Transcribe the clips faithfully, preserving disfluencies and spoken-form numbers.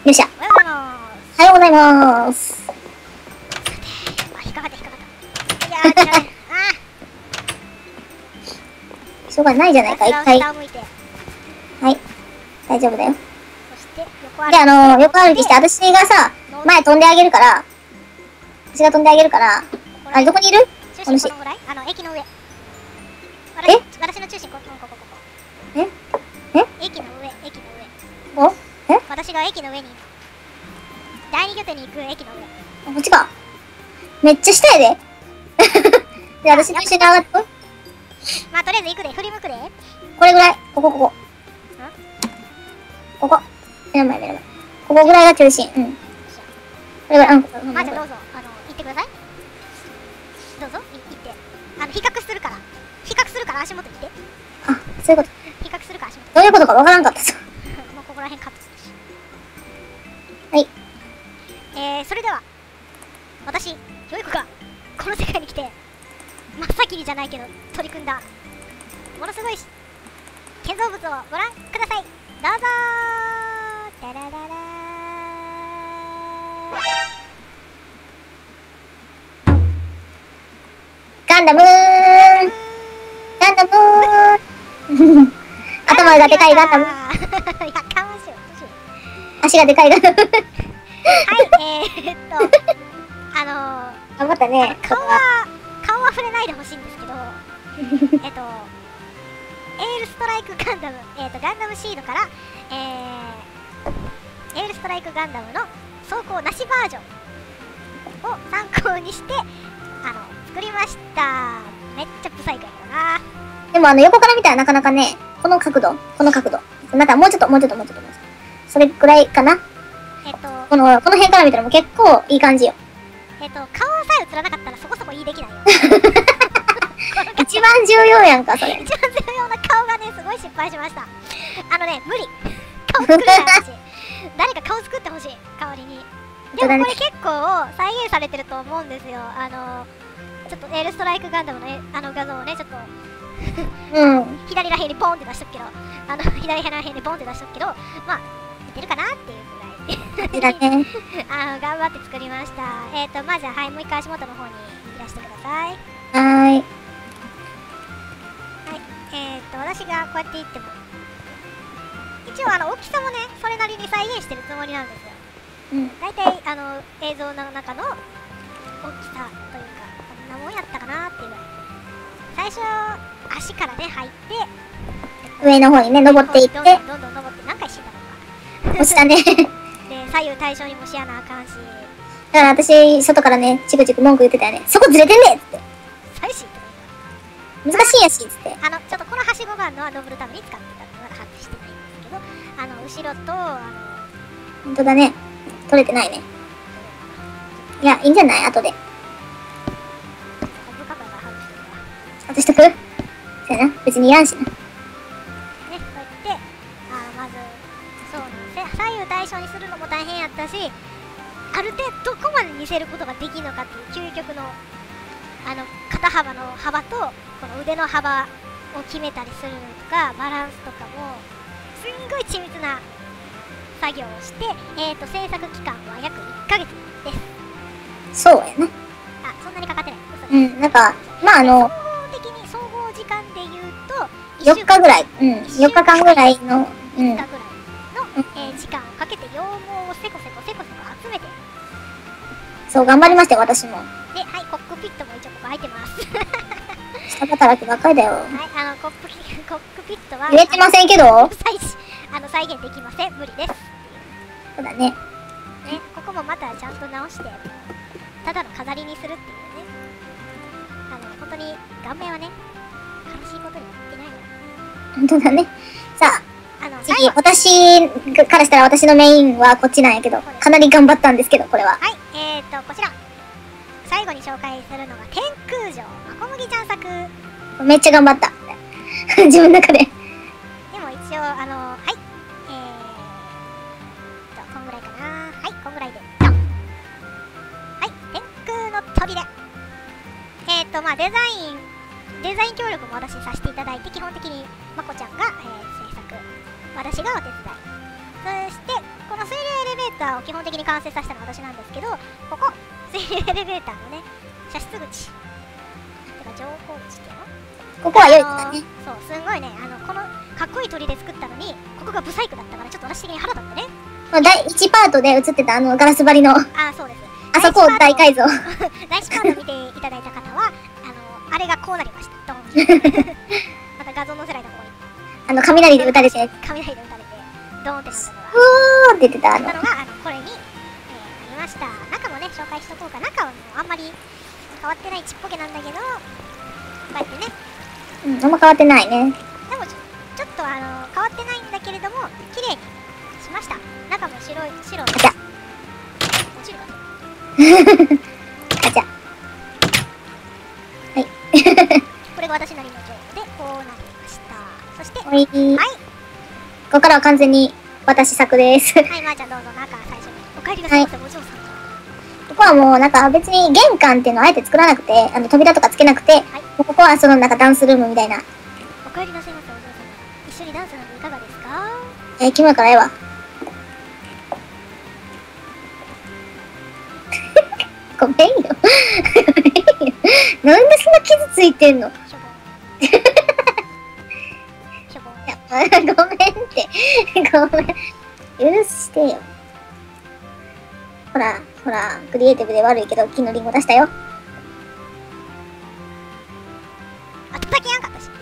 よっしゃ。 おはようございます。 おはようございます。 さて、あ、引っかかった引っかかった。いやー、違うね。あしょうがないじゃないか、一回。 下を向いて。 はい。大丈夫だよ。 そして、横歩き。 で、あのー、横歩きして、私がさ、前飛んであげるから、私が飛んであげるから、あれ、どこにいる？ 中心このぐらい？あの、駅の上。 え？ 私の中心ここ、ここ、ここ。 え？え？ 駅の上、駅の上。お？え？ 私が駅の上に、第二拠点に行く駅の上。 こっちか。めっちゃ下やで。で、私と一緒に上がってこい。 まあ、とりあえず行くで、振り向くで。 これぐらい。ここ、ここ。ここ。目の前、目の前。ここぐらいが中心。うん。これぐらい、うん。 まあ、じゃあどうぞ、あの、行ってください。どうぞ、い行って。あの、比較するから。比較するから足元行って。 あ、そういうこと。 比較するから足元。 どういうことかわからんかったぞ。 もうここら辺カットするし。 はい。 えー、それでは、私、よい子が、この世界に来て、真っ先にじゃないけど、取り組んだ、ものすごい建造物をご覧ください。どうぞー。ダラララー。 ガンダムーンガンダムーン頭がでかいガンダム。 やかましいよ、 足がでかいガンダム。 はい、えー、っと、あのー、 頑張ったね。 顔は、顔は触れないでほしいんですけど、えっと、エールストライクガンダム、えっと、ガンダムシードから、えー、エールストライクガンダムの走行なしバージョンを参考にして、あの、作りました。めっちゃブサイクやけどな。 でもあの横から見たらなかなかね、この角度、この角度。なんかもうちょっと、もうちょっと、もうちょっと、もうちょっと。それくらいかな。 えっと、 この、この辺から見たらもう結構いい感じよ。 えっと、顔さえ映らなかったらそこそこいい出来なんよ。 一番重要やんか、それ。 一番重要な顔がね、すごい失敗しました。あのね、無理。顔作れないし。誰か顔作ってほしい、代わりに。でもこれ結構再現されてると思うんですよ。あの、ちょっとエールストライクガンダムのあの画像をね、ちょっとうん。 左らへんにポンって出しとくけど、あの、左らへんにポンって出しとくけど、まあ、似てるかなっていうぐらい。 だね。 あの、頑張って作りました。えっと、まずは、はい、もう一回足元の方にいらしてください。 はーい。 はい、えっと、私がこうやって言っても、一応、あの、大きさもね、それなりに再現してるつもりなんですよ。 うん。 大体、あの、映像の中の大きさというか、こんなもんやったかなっていうぐらい。最初、足からね、入って、 上の方にね、登っていって。 どんどんどんどん登って、何回死んだのか。 押したね。 で、左右対称にもしやなあかんし、 だから私、外からね、チクチク文句言ってたよね。そこずれてんねっつって。 最新って難しいやし、つって。 あの、ちょっとこのはしごがあるのは登るために使ってたってまだ発してないんですけど、あの、後ろと、あほんとだね。取れてないね。いや、いいんじゃない後で。 の、ブカバが外してるから。 外しとくそうやな。別にいらんしな。 ね、こうやって、あまず、そうなんです。左右対称にするのも大変やったし、ある程度どこまで似せることができるのかっていう究極の、あの、肩幅の幅と、この腕の幅を決めたりするのとか、バランスとかも、すんごい緻密な作業をして、えっと、制作期間は約いっかげつです。 そうやな。 あ、そんなにかかってない。 うん、なんか、まああ総の、 合的に、総合時間で言うと、 よっかぐらい。うん。よっかかんぐらいの、うん。 いつかぐらいの、えー時間をかけて羊毛をせこせこせこせこ集めて、 そう、頑張りましたよ、私も。 で、はい、コックピットも一応ここ入ってます。 下働きばっかりだよ。 はい、あのコップキコックピットは言えてませんけど。 再あの再現できません、無理です。 そうだね。 ね、ここもまたちゃんと直して、ただの飾りにするっていうね。あの本当に顔面はね、悲しいことになってないの。 本当だね。さあ、 あの次、私からしたら私のメインはこっちなんやけど、かなり頑張ったんですけど、これは。 はい、えーと、こちら。最後に紹介するのが天空城まこむぎちゃん作。でめっちゃ頑張った。自分の中で。 も一応、あの、はい。えーと、こんぐらいかな。はい、こんぐらいで。ドン。はい、天空の砦。えーと、まあデザイン、デザイン協力も私させていただいて、基本的にまこちゃんが、えー制作。私がお手伝い。そして、この水流エレベーターを基本的に完成させたのは私なんですけど、ここ水流エレベーターのね射出口てか乗降口っていうの、 ここは良い子だね。 そう、すんごいね、あのこのかっこいい鳥で作ったのにここがブサイクだったからちょっと私的に腹立ったね。 このだいいちパートで映ってたあのガラス張りのああーそうです。 そこを大改造。 第一パート見ていただいた方は、あのあれがこうなりました。ドン。また画像載せられた方がいい。 あの雷で撃たれて、 雷で撃たれてドーンってなったのが、 うーって言ってたあの。 なのがあのこれに、えー、ありました。中もね紹介しとこうか。中はもうあんまり変わってないちっぽけなんだけど、こうやってね。 うん、あんま変わってないね。 でもちょちょっとあの変わってないんだけれども綺麗にしました。中も白い白で。 じゃ。 落ちるかと。 あちゃ。はい。 これが私なりの情報でこうなりました。そしてはい。 はい。 ここからは完全に私作です。 はい、まーちゃんどうぞ中最初に。お帰りなさいませ、お嬢さん。 ここはもうなんか別に玄関っていうのをあえて作らなくて、あの扉とかつけなくて、もうここはそのなんかダンスルームみたいな。 お帰りなさいませ、お嬢様。一緒にダンスなんていかがですか？ えー、キモいからええわ。ごめんよ。ごめんよ。なんでそんな傷ついてんの？ しょぼん。しょぼん。 いや、ごめんって。ごめん。許してよ。ほら、ほら、クリエイティブで悪いけど、木のリンゴ出したよ。 あ、叩きやんかったし。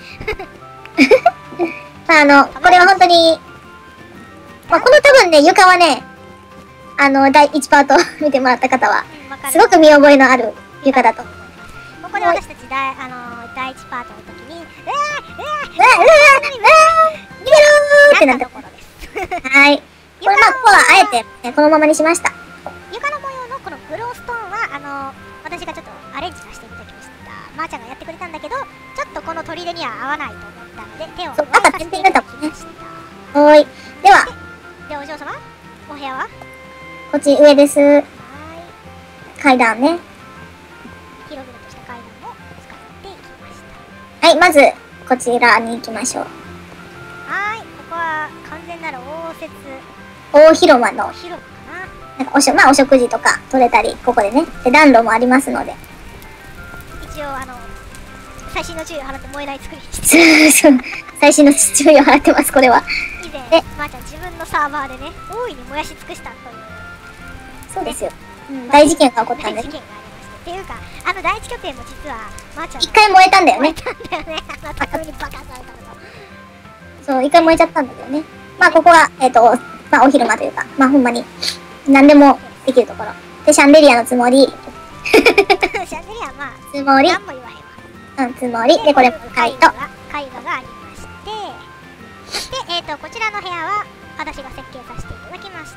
あの、これは本当に、まあ、この多分ね、床はね、あの、だいいちパート見てもらった方は、 うん、わかる。 すごく見覚えのある床だと。 ここで私たちだい、あのー、だいいちパートの時に、うわーうわーうわうわうわ逃げろーってなったところです。 はい。これまあ、ここはあえて、ね、このままにしました。 床の模様のこのグローストーンは、あのー、私がちょっとアレンジさせていただきました。まーちゃんがやってくれたんだけど、ちょっとこの砦には合わないと思ったので、手をそう加えさせていただきました。 はーい。では、 で、お嬢様、お部屋はこっち上です。 はーい。 階段ね。 広々とした階段を使っていきました。 はい、まず、こちらに行きましょう。 はーい。ここは完全なる応接大広間の、 広場かなんかおしょ、まあお食事とか取れたり、ここでね。で、暖炉もありますので。 な。一応、あの、最新の注意を払って燃えない作りにしてそう最新の注意を払ってます、これは。 以前え、 まーちゃん自分のサーバーでね、大いに燃やし尽くしたというそうですよ。うん、大事件が起こったんです。 大事件がありまして。っていうか、あの第一拠点も実は、まーちゃん一回燃えたんだよね。 燃えたんだよね。あの匠に爆発されたのと。 そう、一回燃えちゃったんだけどね。まあ、ここは、えっ、と、まあ、お昼間というか、まあ、ほんまに、何でもできるところ。で、シャンデリアのつもり、 シャンデリアはまあ、 つもり、 何も言わへんわ。 うん、つもり。で、これもカイト。 絵画が絵画がありまして、そして、えっ、ー、と、こちらの部屋は、私が設計させていただきました。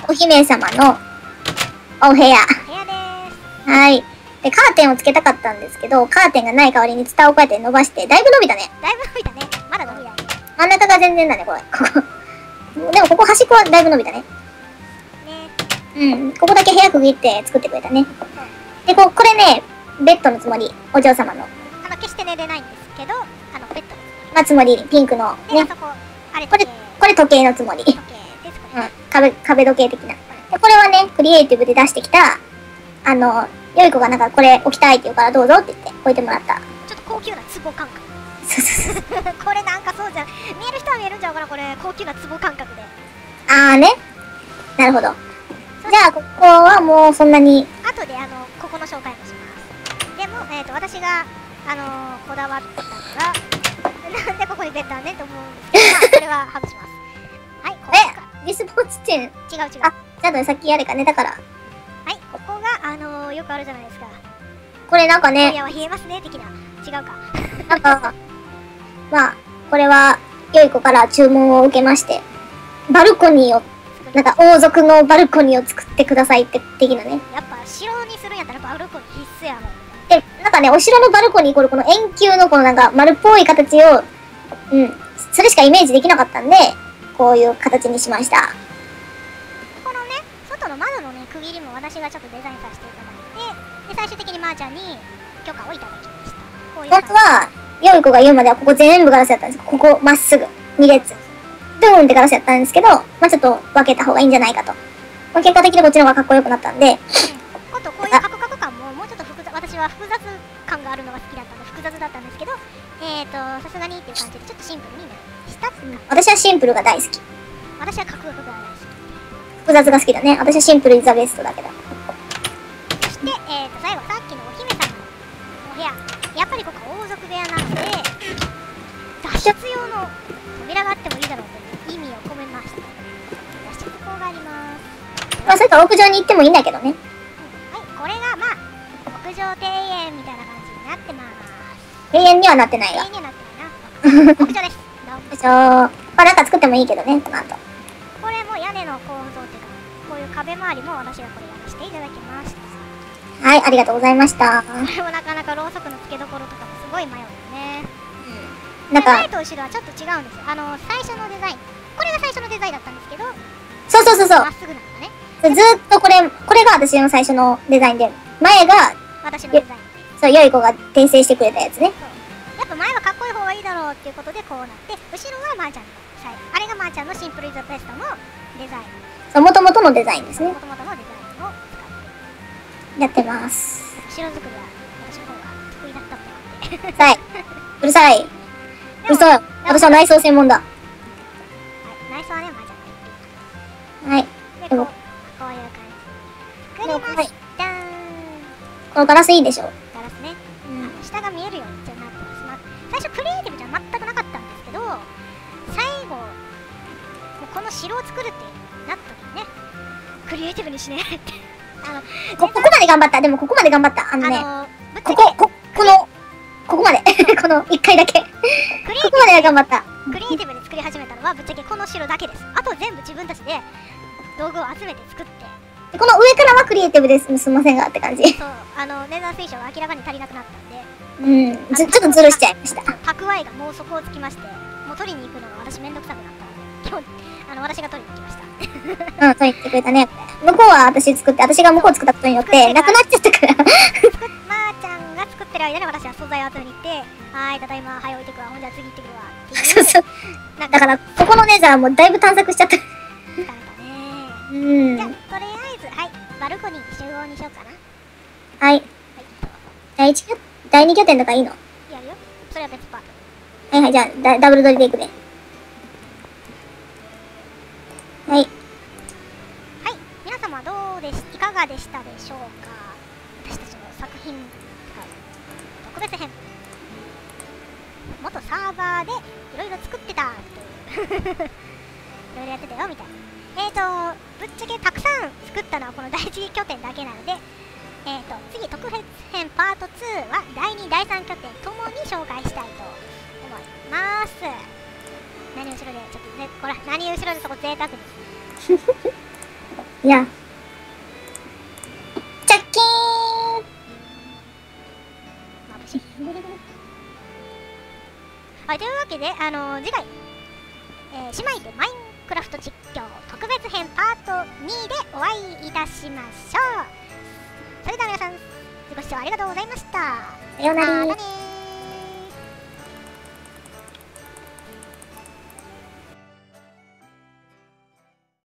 お姫様のお部屋。 部屋でーす。 はい。で、カーテンをつけたかったんですけど、カーテンがない代わりにツタをこうやって伸ばして、だいぶ伸びたね。 だいぶ伸びたね。まだ伸びないね。 真ん中が全然だね、これ。ここ。でも、ここ端っこはだいぶ伸びたね。 ね。 うん。ここだけ部屋区切って作ってくれたね。で、こ、これね、ベッドのつもり。お嬢様の。 あの、決して寝れないんですけど、あの、ベッドのまあ、つもり、ピンクので、あね。 そこ、あれこれ、これ時計のつもり。 時計です、これ。 うん。壁、壁時計的な。で、これはね、クリエイティブで出してきた、あの、よい子がなんかこれ置きたいって言うからどうぞって言って置いてもらった。 ちょっと高級な壺感覚。 そうそうそう。 これなんかそうじゃん。見える人は見えるんちゃうかな、これ。高級な壺感覚で。 あーね。なるほど。じゃあ、ここはもうそんなに、 後で、あの、ここの紹介もします。でも、えっ、ー、と、私が、あのー、こだわったのが、なんでここにベッドあんねんと思うんですけど、まあ、それは外します。はい、ここが。 え、リスポーツ店。 違う違う。 あ、ちゃんとさっきやれかね、だから。 はい、ここが、あのー、よくあるじゃないですか。 これなんかね、 今夜は冷えますね、的な。違うか。 なんか、まあ、これは、よい子から注文を受けまして、バルコニーを、なんか王族のバルコニーを作ってくださいって、的なね。 やっぱ、城にするんやったらバルコニー必須やもん。 で、なんかね、お城のバルコニーイコールこの円球のこのなんか丸っぽい形を、うん、それしかイメージできなかったんで、こういう形にしました。 このね、外の窓のね、区切りも私がちょっとデザインさせていただいて、で、最終的にまーちゃんに許可をいただきました。こういう本当は、よい子が言うまではここ全部ガラスやったんです。ここまっすぐ、に列。ドーンってガラスやったんですけど、まあちょっと分けた方がいいんじゃないかと。 まあ、結果的にこっちの方がかっこよくなったんで、 ことこういうカクカク感ももうちょっと複雑、私は複雑感があるのが好きだったので複雑だったんですけど、えーとさすがにっていう感じでちょっとシンプルにしたっていうか、 私はシンプルが大好き。 私はカクカクが大好き。 複雑が好きだね。私はシンプルイズザベストだけど。 そして、えーと最後さっきのお姫様のお部屋、やっぱりここ王族部屋なので脱出用の扉があってもいいだろうという意味を込めました。脱出口があります。 まあ、それから屋上に行ってもいいんだけどね。 はい、これがまあ屋上庭園みたいな感じになってます。 永遠にはなってないが。 庭園にはなってないな。屋上です。 屋上、まあなんか作ってもいいけどね、この後。 これも屋根の構造っていうか、こういう壁周りも私がこれやらせていただきました。 はい、ありがとうございました。 これもなかなかろうそくの付けどころとかもすごい迷うよね。 なんか、 前と後ろはちょっと違うんですよ。あの最初のデザイン、これが最初のデザインだったんですけど、 そうそうそうそうまっすぐなんだね。 ずーっとこれ、これが私の最初のデザインで、前が、 私のデザイン。 そう、よい子が訂正してくれたやつね。 やっぱ前はかっこいい方がいいだろうっていうことでこうなって、後ろはまーちゃんのサイズ、あれがまーちゃんのシンプルイズベストのデザイン、 そう、元々のデザインですねも。ともとのデザインを使ってやってます。 後ろ作りは私の方が得意だったっぽくてうるさい。うるさい。うるさい。私は内装専門だ。 はい、内装はね、まーちゃんがはい。 言ってで、 でもこう、こういう感じ作りましたー。 このガラスいいでしょ。 ガラスね、 うん。 下が見えるように一応なってます。まあ、最初クリエイティブじゃ全くなかったんですけど、最後もうこの城を作るってなった時にね、クリエイティブにしねってあのこ、ここまで頑張った。でもここまで頑張った。あのね、 あのぶっちゃけここ、こ、この、ここまで。この一回だけ。こクリエイティこまでは頑張った。 ブクリエイティブに作り始めたのはぶっちゃけこの城だけです。あと全部自分たちで道具を集めて作って、 でこの上からはクリエイティブです。すみませんがって感じ。 そう、あのネザー水晶が明らかに足りなくなったんで、 うん。ず、ちょっとズルしちゃいました。 蓄えがもう底をつきまして、もう取りに行くのが私めんどくさくなったので、今日あの私が取りに行きました。 うん、そう言ってくれたね。向こうは私作って、私が向こう作ったことによって、なくなっちゃったから。 作っまーちゃんが作ってる間に私は素材を集めに行って、はーい、ただいま、はい、置いてくわ、ほんじゃ次行ってくるわっていう。 そうそう。 なんだから、ここのネザーもだいぶ探索しちゃった。 疲れたねうん。 じゃあ、とりあえず、はい、バルコニー集合にしようかな。 はい。第一拠、第二拠点とかいいの？ やるよ。それは別パーはいはい、じゃあ、ダダブル取りでいくね。はい。 ト。はい、皆様どうでし、いかがでしたでしょうか。私たちの作品、特別編。元サーバーでいろいろ作ってたという。いろいろやってたよみたいな。えーと、ぶっちゃけたくさん作ったのはこの第一拠点だけなので、えーと、次特別編パートツーはだいに、だいさん拠点ともに紹介したいと思います。何後ろで、ちょっとね、ほら、何後ろでそこ贅沢に。 いや。チャッキーン眩しい。はい、というわけで、あのー、次回、えー、姉妹でマインクラフト実況特別編パートにでお会いいたしましょう。それでは皆さん、ご視聴ありがとうございました。 さようなら。 またねー。